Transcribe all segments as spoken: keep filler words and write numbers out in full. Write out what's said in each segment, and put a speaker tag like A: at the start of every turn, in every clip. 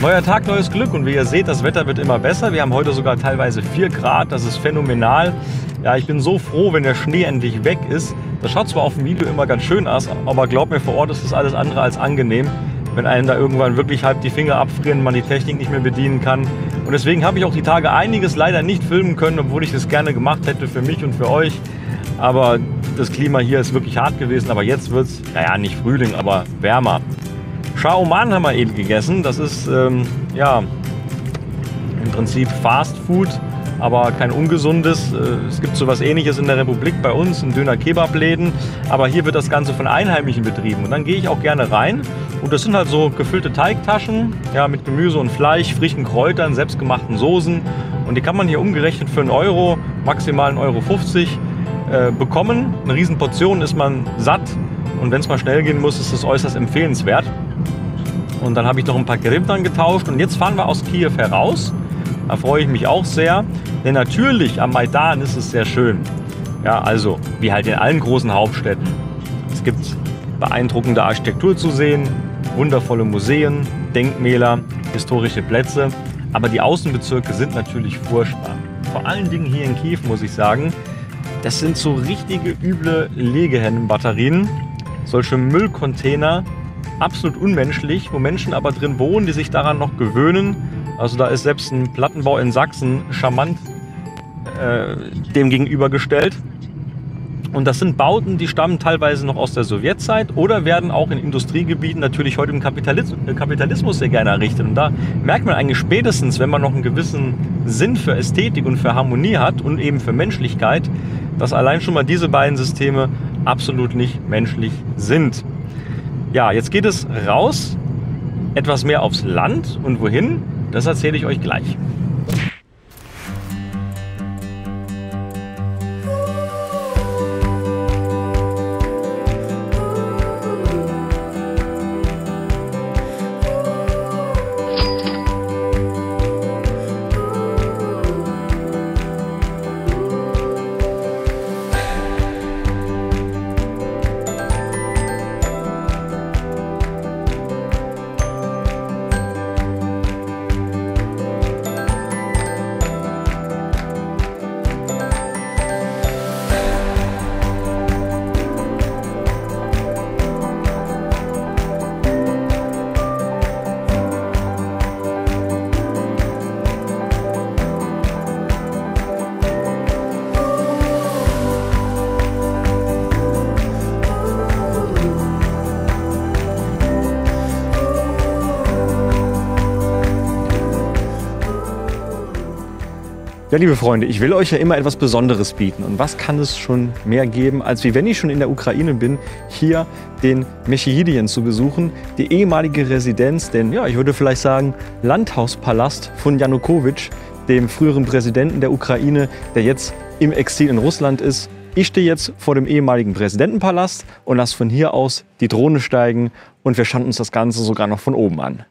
A: Neuer Tag, neues Glück und wie ihr seht, das Wetter wird immer besser. Wir haben heute sogar teilweise vier Grad, das ist phänomenal. Ja, ich bin so froh, wenn der Schnee endlich weg ist. Das schaut zwar auf dem Video immer ganz schön aus, aber glaubt mir, vor Ort ist das alles andere als angenehm, wenn einem da irgendwann wirklich halb die Finger abfrieren, man die Technik nicht mehr bedienen kann. Und deswegen habe ich auch die Tage einiges leider nicht filmen können, obwohl ich das gerne gemacht hätte für mich und für euch. Aber das Klima hier ist wirklich hart gewesen, aber jetzt wird es, naja, nicht Frühling, aber wärmer. Shaoman haben wir eben gegessen. Das ist ähm, ja im Prinzip Fast Food, aber kein ungesundes. Es gibt so was Ähnliches in der Republik bei uns, in Döner-Kebab-Läden. Aber hier wird das Ganze von Einheimischen betrieben. Und dann gehe ich auch gerne rein. Und das sind halt so gefüllte Teigtaschen, ja, mit Gemüse und Fleisch, frischen Kräutern, selbstgemachten Soßen. Und die kann man hier umgerechnet für einen Euro, maximal einen Euro fünfzig äh, bekommen. Eine riesen Portion ist man satt. Und wenn es mal schnell gehen muss, ist das äußerst empfehlenswert. Und dann habe ich noch ein paar Gerippen getauscht. Und jetzt fahren wir aus Kiew heraus. Da freue ich mich auch sehr. Denn natürlich am Maidan ist es sehr schön. Ja, also wie halt in allen großen Hauptstädten. Es gibt beeindruckende Architektur zu sehen, wundervolle Museen, Denkmäler, historische Plätze. Aber die Außenbezirke sind natürlich furchtbar. Vor allen Dingen hier in Kiew, muss ich sagen. Das sind so richtige üble Legehennenbatterien. Solche Müllcontainer. Absolut unmenschlich, wo Menschen aber drin wohnen, die sich daran noch gewöhnen. Also da ist selbst ein Plattenbau in Sachsen charmant äh, dem gegenübergestellt. Und das sind Bauten, die stammen teilweise noch aus der Sowjetzeit oder werden auch in Industriegebieten natürlich heute im Kapitalismus, Kapitalismus sehr gerne errichtet. Und da merkt man eigentlich spätestens, wenn man noch einen gewissen Sinn für Ästhetik und für Harmonie hat und eben für Menschlichkeit, dass allein schon mal diese beiden Systeme absolut nicht menschlich sind. Ja, jetzt geht es raus, etwas mehr aufs Land und wohin, das erzähle ich euch gleich. Ja, liebe Freunde, ich will euch ja immer etwas Besonderes bieten. Und was kann es schon mehr geben, als wie wenn ich schon in der Ukraine bin, hier den Mechihidien zu besuchen, die ehemalige Residenz, den, ja, ich würde vielleicht sagen, Landhauspalast von Janukowitsch, dem früheren Präsidenten der Ukraine, der jetzt im Exil in Russland ist. Ich stehe jetzt vor dem ehemaligen Präsidentenpalast und lasse von hier aus die Drohne steigen und wir schauen uns das Ganze sogar noch von oben an.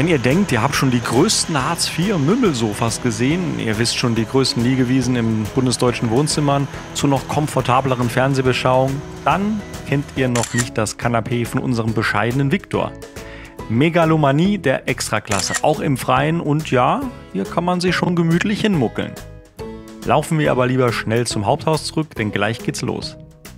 A: Wenn ihr denkt, ihr habt schon die größten Hartz vier Mümmelsofas gesehen, ihr wisst schon die größten Liegewiesen im bundesdeutschen Wohnzimmern zu noch komfortableren Fernsehbeschauungen, dann kennt ihr noch nicht das Kanapee von unserem bescheidenen Viktor. Megalomanie der Extraklasse, auch im Freien, und ja, hier kann man sich schon gemütlich hinmuckeln. Laufen wir aber lieber schnell zum Haupthaus zurück, denn gleich geht's los.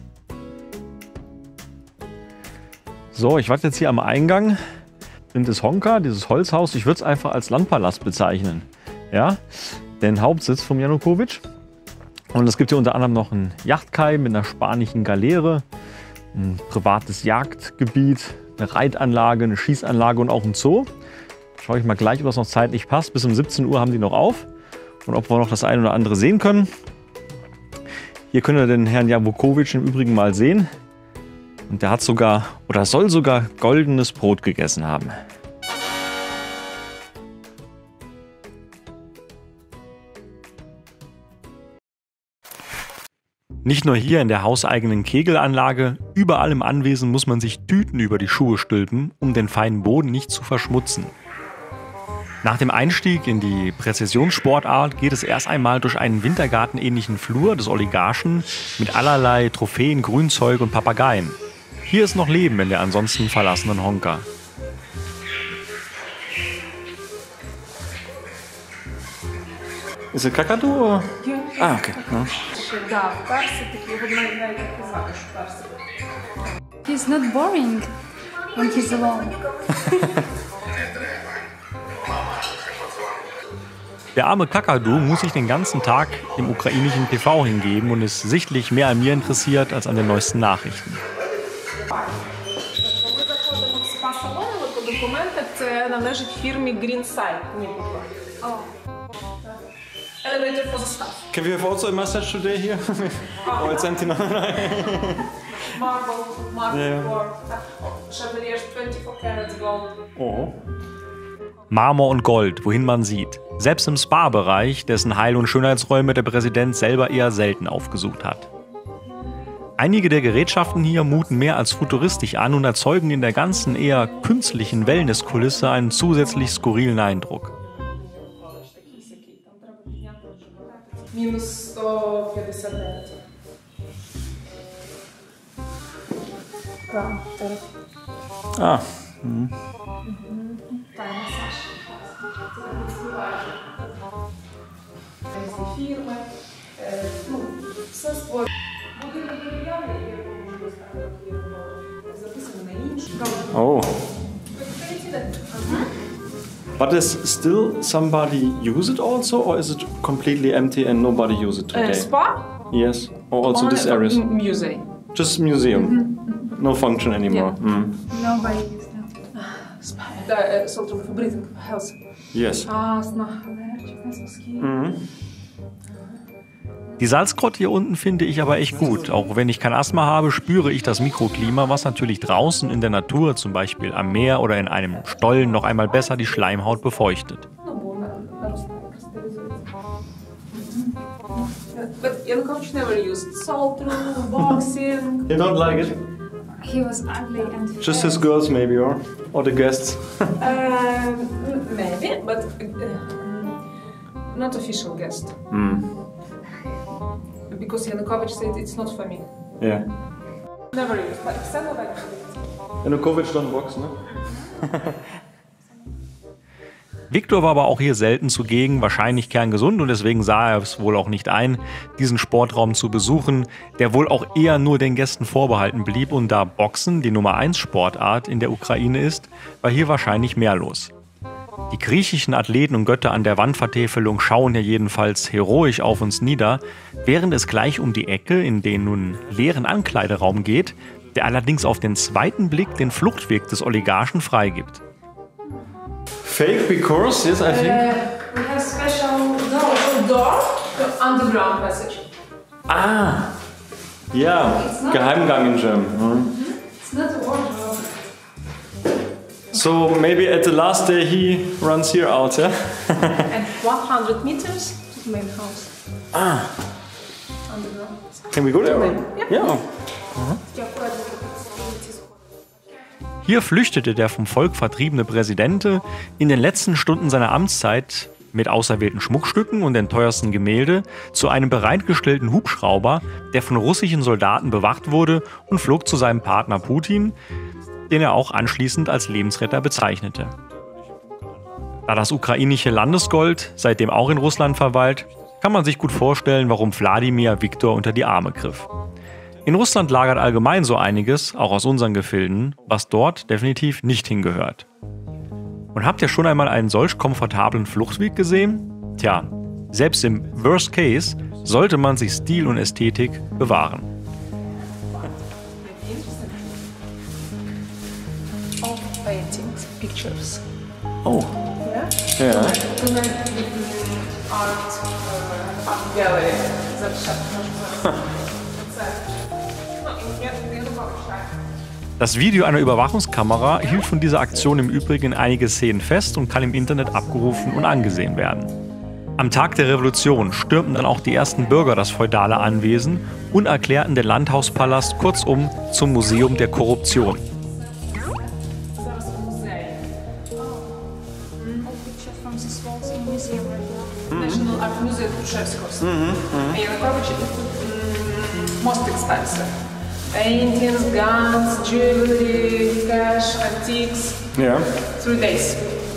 A: So, ich warte jetzt hier am Eingang in das Honka, dieses Holzhaus. Ich würde es einfach als Landpalast bezeichnen. Ja, den Hauptsitz von Janukowitsch. Und es gibt hier unter anderem noch einen Yachtkai mit einer spanischen Galeere, ein privates Jagdgebiet, eine Reitanlage, eine Schießanlage und auch ein Zoo. Schaue ich mal gleich, ob das noch zeitlich passt. Bis um siebzehn Uhr haben die noch auf. Und ob wir noch das eine oder andere sehen können. Hier könnt ihr den Herrn Janukowitsch im Übrigen mal sehen. Und der hat sogar, oder soll sogar, goldenes Brot gegessen haben. Nicht nur hier in der hauseigenen Kegelanlage, überall im Anwesen muss man sich Tüten über die Schuhe stülpen, um den feinen Boden nicht zu verschmutzen. Nach dem Einstieg in die Präzisionssportart geht es erst einmal durch einen wintergartenähnlichen Flur des Oligarchen mit allerlei Trophäen, Grünzeug und Papageien. Hier ist noch Leben in der ansonsten verlassenen Honka. Ist es Kakadu oder?
B: Ja.
A: Ah, okay. Ja.
B: He's not boring when he's alone.
A: Der arme Kakadu muss sich den ganzen Tag im ukrainischen T V hingeben und ist sichtlich mehr an mir interessiert als an den neuesten Nachrichten.
C: Це належить фірмі Greenside. Elevator for the staff.
A: Can we have also a massage today here? Oh, it's empty now.
C: Marble, marble
A: Yeah.
C: floor. Chandeliers twenty-four karat gold.
A: Oh. Marmor und Gold, wohin man sieht. Selbst im Spa-Bereich, dessen Heil- und Schönheitsräume der Präsident selber eher selten aufgesucht hat. Einige der Gerätschaften hier muten mehr als futuristisch an und erzeugen in der ganzen eher künstlichen Wellnesskulisse einen zusätzlich skurrilen Eindruck.
C: Мінус сто п'ятдесят дев'ять.
A: Ah.
C: Фірми. Ну, все створено. Будинок дерев'яний, є записано на інші.
A: Oh. But does still somebody use it also, or is it completely empty and nobody use it today?
C: Спа?
A: Yes. Or also this areas?
C: Музей.
A: Just museum. No function anymore.
C: Yeah.
A: Mm.
B: Nobody is that.
C: Спа. Да, sort of breathing health.
A: Yes.
C: Астма, allergische skin.
A: Die Salzgrotte hier unten finde ich aber echt gut. Auch wenn ich kein Asthma habe, spüre ich das Mikroklima, was natürlich draußen in der Natur, zum Beispiel am Meer oder in einem Stollen, noch einmal besser die Schleimhaut befeuchtet.
C: But Yanukovych never used salt room, boxing.
A: You don't like it?
B: He was ugly and
A: Just
B: fat.
A: his girls maybe, or, or the guests.
C: Um, maybe, but uh, not official guest.
A: Mm.
C: Because Yanukovych said it's not for me.
A: Yeah.
C: Never used, but Xenova like
A: Janukowitsch don't box, ne? Viktor war aber auch hier selten zugegen, wahrscheinlich kerngesund, und deswegen sah er es wohl auch nicht ein, diesen Sportraum zu besuchen, der wohl auch eher nur den Gästen vorbehalten blieb, und da Boxen die Nummer eins Sportart in der Ukraine ist, war hier wahrscheinlich mehr los. Die griechischen Athleten und Götter an der Wandvertäfelung schauen hier jedenfalls heroisch auf uns nieder, während es gleich um die Ecke in den nun leeren Ankleideraum geht, der allerdings auf den zweiten Blick den Fluchtweg des Oligarchen freigibt. Fake because, yes, I think.
C: Uh, we have special door, door to underground passage.
A: Ah, ja, Geheimgang in German. Hm.
C: It's not a wardrobe.
A: So maybe at the last day he runs here out, yeah?
C: And one hundred meters to the main house.
A: Ah,
C: Underground.
A: can we go there?
C: Yep.
A: Yeah. Hier flüchtete der vom Volk vertriebene Präsident in den letzten Stunden seiner Amtszeit mit auserwählten Schmuckstücken und den teuersten Gemälde zu einem bereitgestellten Hubschrauber, der von russischen Soldaten bewacht wurde, und flog zu seinem Partner Putin, den er auch anschließend als Lebensretter bezeichnete. Da das ukrainische Landesgold seitdem auch in Russland verweilt, kann man sich gut vorstellen, warum Wladimir Viktor unter die Arme griff. In Russland lagert allgemein so einiges, auch aus unseren Gefilden, was dort definitiv nicht hingehört. Und habt ihr schon einmal einen solch komfortablen Fluchtweg gesehen? Tja, selbst im Worst Case sollte man sich Stil und Ästhetik bewahren.
C: All paintings, pictures.
A: Oh.
C: Yeah?
A: Ja.
C: Art, uh, art gallery.
A: Das Video einer Überwachungskamera hielt von dieser Aktion im Übrigen einige Szenen fest und kann im Internet abgerufen und angesehen werden. Am Tag der Revolution stürmten dann auch die ersten Bürger das feudale Anwesen und erklärten den Landhauspalast kurzum zum Museum der Korruption.
C: National Art Museum Chefskos. Yanukovych most expensive. Paintings, guns, jewelry, cash, antiques.
A: Ja.
C: Three days.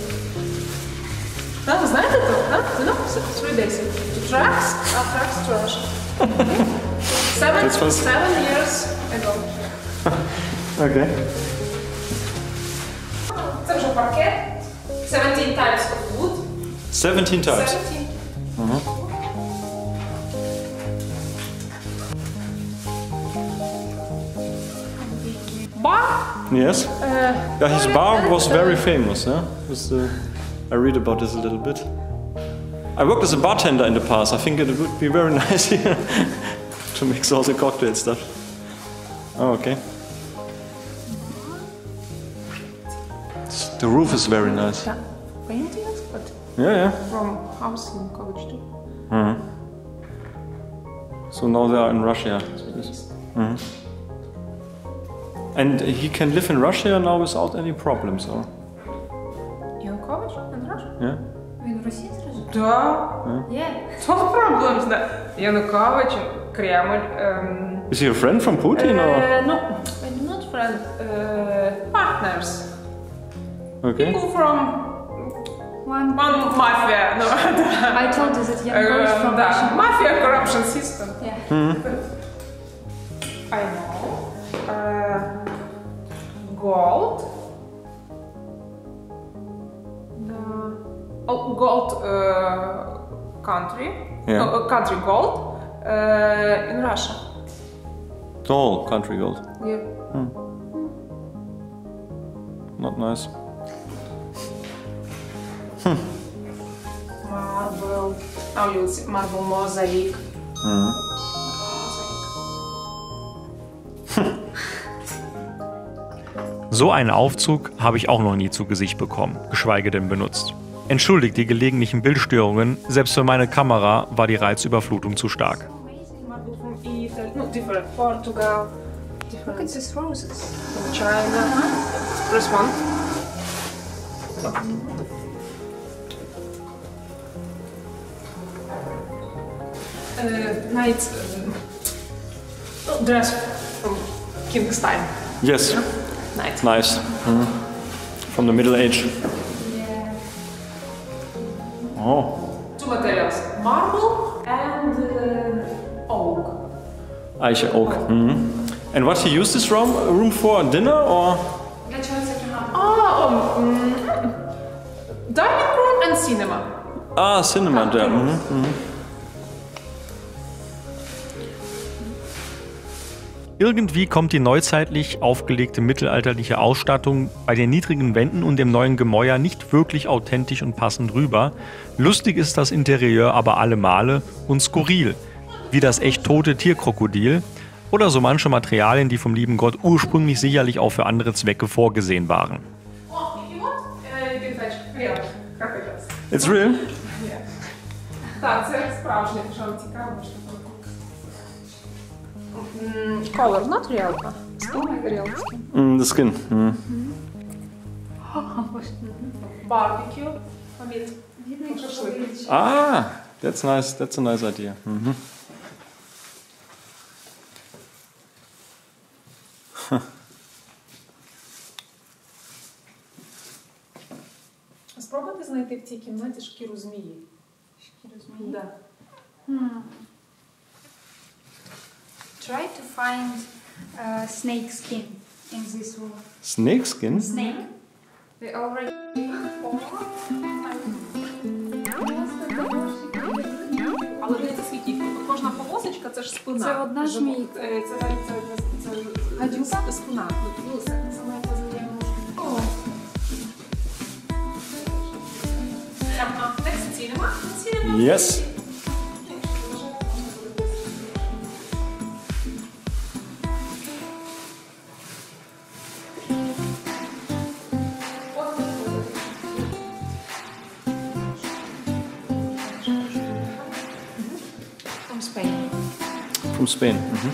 C: Да, вы знаете это? Да? You know? Three days. To tracks, uh, tracks to Russia. Seven,
A: That's fast.
C: seven years ago.
A: Okay.
C: Це вже паркет. seventeen types of wood.
A: seventeen times.
C: seventeen. Bar.
A: Yes.
C: Uh,
A: Yeah, his bar was very famous. Yeah? Was, uh, I read about this a little bit. I worked as a bartender in the past. I think it would be very nice here to mix all the cocktail stuff. Oh, okay. The roof is very nice.
C: Yeah. Paintings, but
A: Yeah, yeah.
C: from house in college too.
A: So now they are in Russia. Mhm. And he can live in Russia now without any problems, or?
C: Yanukovych in Russia?
A: Yeah.
B: Він в Росії зараз?
C: Да.
B: Yeah.
C: No problems, да. Yanukovych, Kreml. Um,
A: Is he a friend from Putin, or?
C: uh, no, not friends. Uh, partners.
A: Okay.
C: People from
B: One.
C: one mafia. No,
B: I told you that Yanukovych
C: uh,
B: from
C: да.
B: Russia.
C: Mafia corruption system.
B: Yeah.
C: I know. Uh, gold. Uh, oh, gold uh, country.
A: Yeah.
C: Uh, country gold uh, in Russia.
A: Tall country gold.
C: Yeah.
A: Not nice.
C: Marble. Oh, you see, marble mosaic.
A: So einen Aufzug habe ich auch noch nie zu Gesicht bekommen, geschweige denn benutzt. Entschuldigt die gelegentlichen Bildstörungen, selbst für meine Kamera war die Reizüberflutung zu stark.
C: Marble from Italy. No, different. Portugal.
B: Look
C: Different.
B: at these roses.
C: From China. Press one. Uh, night uh, dress from King's time.
A: Yes,
C: Night.
A: nice. From the Middle Age.
B: Yeah.
A: Oh,
C: Two materials: marble and uh, oak.
A: Eiche oak. Mhm. And what he used this room, room for? Dinner or?
B: Для чого це кімната?
C: Oh, um, dining room and cinema.
A: Ah, cinema there. Mhm. Mhm. Irgendwie kommt die neuzeitlich aufgelegte mittelalterliche Ausstattung bei den niedrigen Wänden und dem neuen Gemäuer nicht wirklich authentisch und passend rüber. Lustig ist das Interieur aber alle Male und skurril, wie das echt tote Tierkrokodil oder so manche Materialien, die vom lieben Gott ursprünglich sicherlich auch für andere Zwecke vorgesehen waren.
C: Oh, you want? Uh, you can touch. Real. Crocodiles.
A: It's real?
C: Yeah. Так, це справжнє, якщо вам цікаво, що Mm, color, not real. Skin, real skin.
A: Mm, the skin. Mm.
C: Barbecue. With шашлык.
A: Ah, that's nice. That's a nice idea. Mhm.
C: Спробуйте знайти в цій кімнаті шкіру змії.
B: Шкіру змії?
C: Да.
B: Hmm. Try to find uh, snake skin in this room.
A: Snake skin?
B: Snake. We already.
C: Але дивіться, скільки їх. Кожна полосочка – це ж спина.
B: Це одна
C: Живот.
B: змійка.
C: Е, Це навіть це, це, це,
B: Гадюка?
C: спина. Ну, це саме як називаємо.
B: Oh.
C: Там, а, текстиль нема? Текстиль нема?
A: Yes.
C: From Spain.
A: From Spain. Mhm.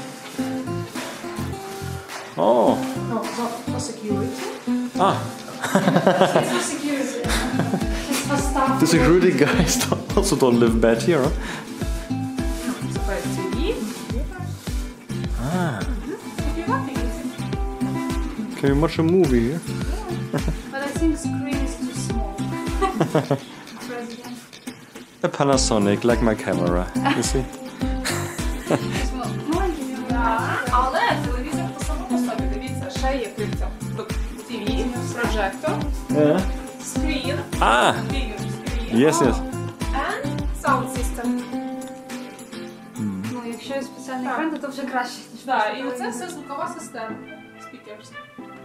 A: Oh.
C: No, no, for security.
A: Ah.
B: It's for security. It's for staff.
A: The security guys also don't live bad here, huh?
C: Surprise T V.
A: Ah.
C: Купувати.
A: Can we watch a movie here?
B: But I think screen is too small. President.
A: A Panasonic, like my camera. You see?
B: Small.
C: Але телевізор по самому собі, дивіться, ще є крім цього. Тут Ті Ві, прожектор,
A: Yeah.
C: скрін,
A: Ah.
C: bigger screen,
A: Yes, yes.
C: and sound system.
B: Ну, якщо є спеціальний
C: Так.
B: екран, то вже краще. ніж
C: Да,
B: просто
C: і оце
B: телевізор.
C: все звукова система. Speakers.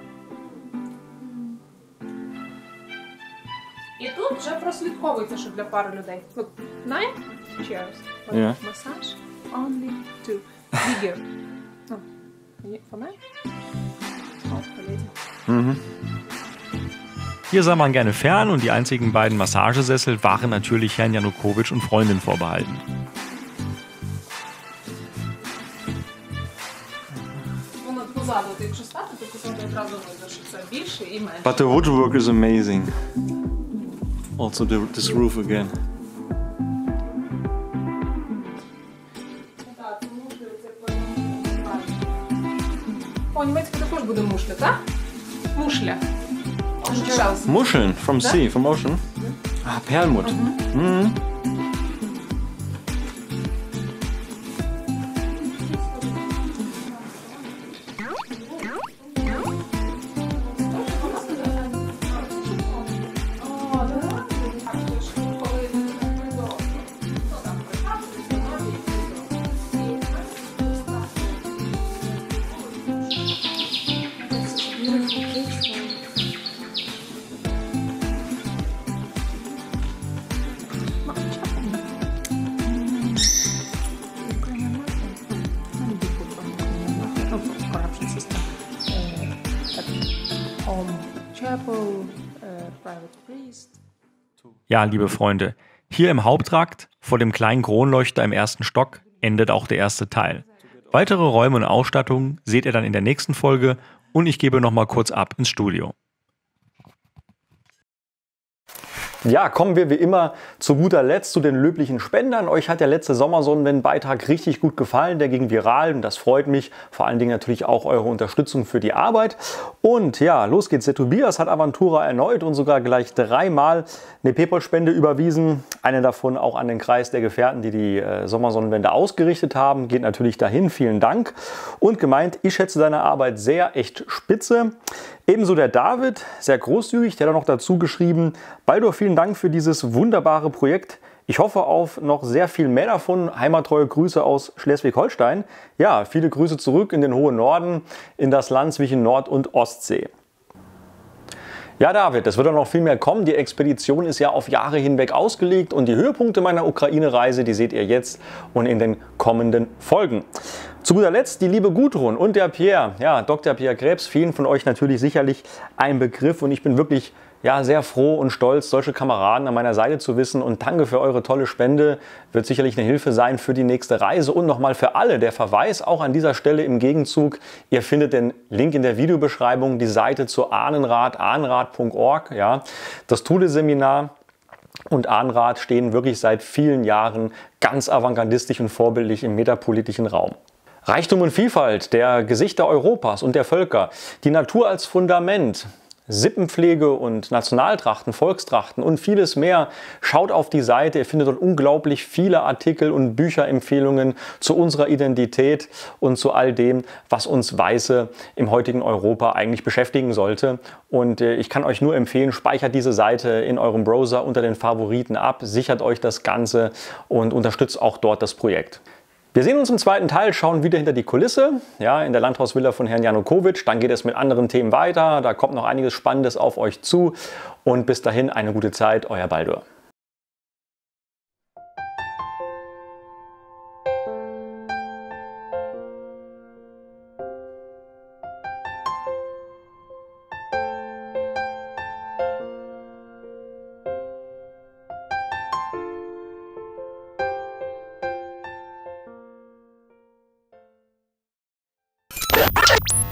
C: І тут вже прослідковується, що для пари людей. Look, nine chairs.
A: Yeah.
C: Massage, only two. Bigger. Oh, for men? Oh, for lady.
A: Hier sah man gerne fern und die einzigen beiden Massagesessel waren natürlich Herrn Janukowitsch und Freundin vorbehalten.
C: Воно позаду, от якщо стати, то позаду одразу видно, що це більше і менше.
A: But the woodwork is amazing. Also the, this roof again.
C: Так, мушля, це по- По-німецьки також буде мушля, так? Мушля. Shells.
A: Muscheln from
C: Да?
A: sea, from ocean. Ah, Perlmutt. Mhm.
C: Corruption system. Home chapel, private priest.
A: Ja, liebe Freunde, hier im Haupttrakt, vor dem kleinen Kronleuchter im ersten Stock, endet auch der erste Teil. Weitere Räume und Ausstattungen seht ihr dann in der nächsten Folge und ich gebe noch mal kurz ab ins Studio. Ja, kommen wir wie immer zu guter Letzt zu den löblichen Spendern. Euch hat der letzte Sommersonnenwende-Beitrag richtig gut gefallen, der ging viral und das freut mich. Vor allen Dingen natürlich auch eure Unterstützung für die Arbeit. Und ja, los geht's. Der Tobias hat Aventura erneut und sogar gleich dreimal eine PayPal-Spende überwiesen. Eine davon auch an den Kreis der Gefährten, die die äh, Sommersonnenwende ausgerichtet haben. Geht natürlich dahin, vielen Dank. Und gemeint, ich schätze deine Arbeit sehr, echt spitze. Ebenso der David, sehr großzügig, der hat noch dazu geschrieben: Baldur, vielen Dank für dieses wunderbare Projekt. Ich hoffe auf noch sehr viel mehr davon. Heimattreue Grüße aus Schleswig-Holstein. Ja, viele Grüße zurück in den hohen Norden, in das Land zwischen Nord- und Ostsee. Ja, David, es wird auch noch viel mehr kommen. Die Expedition ist ja auf Jahre hinweg ausgelegt und die Höhepunkte meiner Ukraine-Reise, die seht ihr jetzt und in den kommenden Folgen. Zu guter Letzt die liebe Gudrun und der Pierre, ja, Doktor Pierre Krebs, vielen von euch natürlich sicherlich ein Begriff und ich bin wirklich ja, sehr froh und stolz, solche Kameraden an meiner Seite zu wissen, und danke für eure tolle Spende. Wird sicherlich eine Hilfe sein für die nächste Reise. Und nochmal für alle der Verweis auch an dieser Stelle im Gegenzug: Ihr findet den Link in der Videobeschreibung, die Seite zu Ahnenrad, ahnenrad punkt org. Ja. Das Thule-Seminar und Ahnenrad stehen wirklich seit vielen Jahren ganz avantgardistisch und vorbildlich im metapolitischen Raum. Reichtum und Vielfalt der Gesichter Europas und der Völker, die Natur als Fundament, Sippenpflege und Nationaltrachten, Volkstrachten und vieles mehr. Schaut auf die Seite, ihr findet dort unglaublich viele Artikel und Bücherempfehlungen zu unserer Identität und zu all dem, was uns Weiße im heutigen Europa eigentlich beschäftigen sollte. Und ich kann euch nur empfehlen, speichert diese Seite in eurem Browser unter den Favoriten ab, sichert euch das Ganze und unterstützt auch dort das Projekt. Wir sehen uns im zweiten Teil, schauen wieder hinter die Kulisse, ja, in der Landhausvilla von Herrn Janukowitsch. Dann geht es mit anderen Themen weiter, da kommt noch einiges Spannendes auf euch zu. Und bis dahin eine gute Zeit, euer Baldur.
D: You